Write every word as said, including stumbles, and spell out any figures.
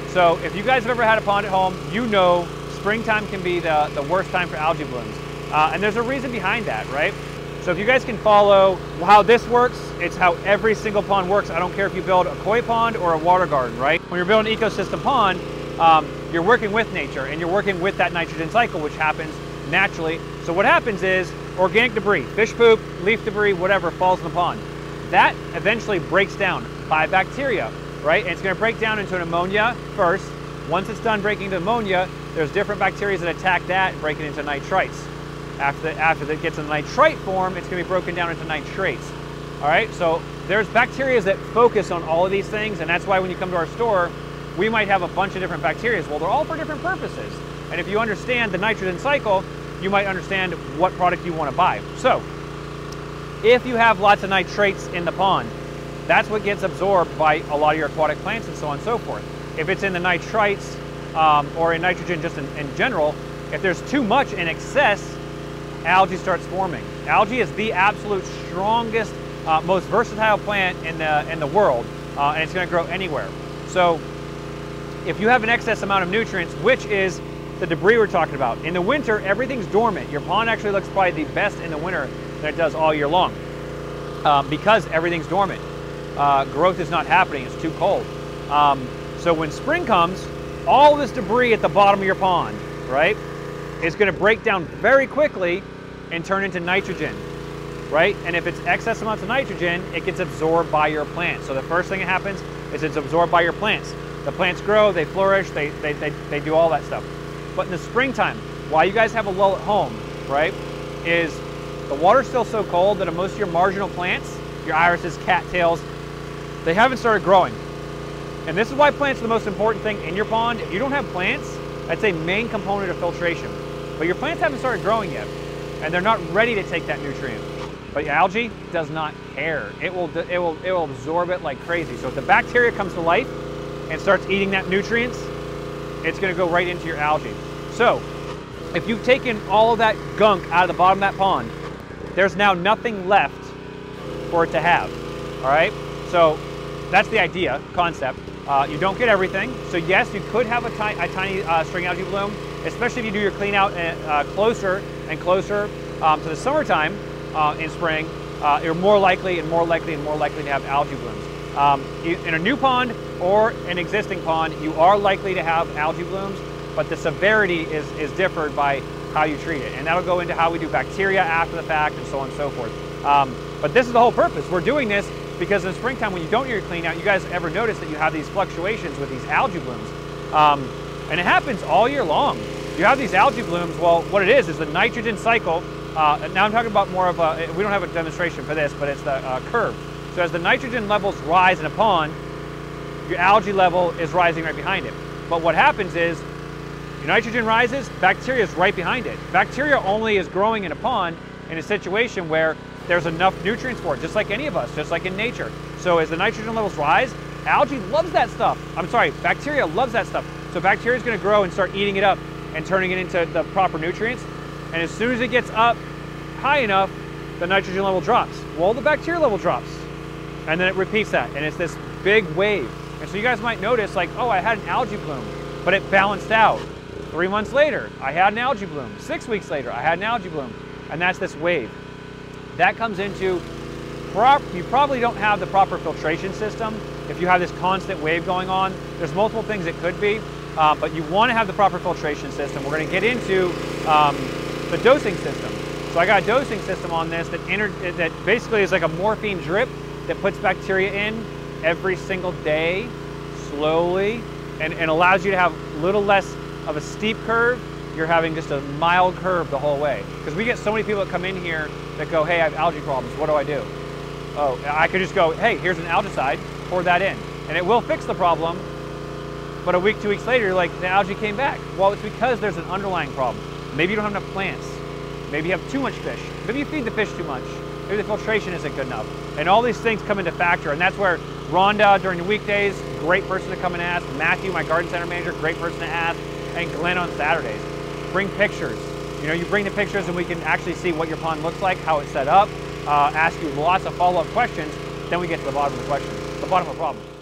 So if you guys have ever had a pond at home, you know springtime can be the, the worst time for algae blooms. Uh, and there's a reason behind that, right? So if you guys can follow how this works, it's how every single pond works. I don't care if you build a koi pond or a water garden, right? When you're building an ecosystem pond, um, you're working with nature and you're working with that nitrogen cycle, which happens naturally. So what happens is organic debris, fish poop, leaf debris, whatever falls in the pond. That eventually breaks down by bacteria, right? And it's gonna break down into an ammonia first. Once it's done breaking into ammonia, there's different bacteria that attack that and break it into nitrites. After, the, after it gets in the nitrite form, it's gonna be broken down into nitrates. All right, so there's bacteria that focus on all of these things, and that's why when you come to our store, we might have a bunch of different bacteria. Well, they're all for different purposes. And if you understand the nitrogen cycle, you might understand what product you wanna buy. So, if you have lots of nitrates in the pond, that's what gets absorbed by a lot of your aquatic plants and so on and so forth. If it's in the nitrites, um, or in nitrogen just in, in general, if there's too much in excess, algae starts forming. Algae is the absolute strongest, uh, most versatile plant in the, in the world, uh, and it's gonna grow anywhere. So if you have an excess amount of nutrients, which is the debris we're talking about, in the winter, everything's dormant. Your pond actually looks probably the best in the winter than it does all year long, um, because everything's dormant. Uh, growth is not happening, it's too cold. Um, so when spring comes, all this debris at the bottom of your pond, right, is gonna break down very quickly and turn into nitrogen, right? And if it's excess amounts of nitrogen, it gets absorbed by your plants. So the first thing that happens is it's absorbed by your plants. The plants grow, they flourish, they, they, they, they do all that stuff. But in the springtime, while you guys have a lull at home, right, is the water's still so cold that most of your marginal plants, your irises, cattails, they haven't started growing. And this is why plants are the most important thing in your pond. If you don't have plants, that's a main component of filtration. But your plants haven't started growing yet, and they're not ready to take that nutrient. But algae does not care. It will, it will, it will absorb it like crazy. So if the bacteria comes to life and starts eating that nutrients, it's gonna go right into your algae. So if you've taken all of that gunk out of the bottom of that pond, there's now nothing left for it to have, all right? So that's the idea, concept. Uh, you don't get everything. So yes, you could have a, ti a tiny uh, string algae bloom, especially if you do your clean out uh, closer and closer um, to the summertime uh, in spring, uh, you're more likely and more likely and more likely to have algae blooms. Um, in a new pond or an existing pond, you are likely to have algae blooms, but the severity is, is differed by how you treat it. And that'll go into how we do bacteria after the fact and so on and so forth. Um, but this is the whole purpose. We're doing this because in springtime, when you don't do your clean out, you guys ever notice that you have these fluctuations with these algae blooms. Um, and it happens all year long. You have these algae blooms, well, what it is, is the nitrogen cycle. Uh, now I'm talking about more of a, we don't have a demonstration for this, but it's the uh, curve. So as the nitrogen levels rise in a pond, your algae level is rising right behind it. But what happens is, your nitrogen rises, bacteria is right behind it. Bacteria only is growing in a pond in a situation where there's enough nutrients for it, just like any of us, just like in nature. So as the nitrogen levels rise, algae loves that stuff. I'm sorry, bacteria loves that stuff. So bacteria is gonna grow and start eating it up and turning it into the proper nutrients. And as soon as it gets up high enough, the nitrogen level drops. Well, the bacteria level drops. And then it repeats that, and it's this big wave. And so you guys might notice like, oh, I had an algae bloom, but it balanced out. Three months later, I had an algae bloom. Six weeks later, I had an algae bloom. And that's this wave. That comes into, prop, you probably don't have the proper filtration system. If you have this constant wave going on, there's multiple things it could be, uh, but you want to have the proper filtration system. We're going to get into um, the dosing system. So I got a dosing system on this that, inter that basically is like a morphine drip that puts bacteria in every single day, slowly, and, and allows you to have a little less of a steep curve. You're having just a mild curve the whole way. Because we get so many people that come in here that go, hey, I have algae problems, what do I do? Oh, I could just go, hey, here's an algicide, pour that in. And it will fix the problem, but a week, two weeks later, you're like, the algae came back. Well, it's because there's an underlying problem. Maybe you don't have enough plants. Maybe you have too much fish. Maybe you feed the fish too much. Maybe the filtration isn't good enough. And all these things come into factor, and that's where Rhonda, during the weekdays, great person to come and ask. Matthew, my garden center manager, great person to ask. And Glenn on Saturdays. Bring pictures. You know, you bring the pictures and we can actually see what your pond looks like, how it's set up, uh, ask you lots of follow-up questions, then we get to the bottom of the question, the bottom of the problem.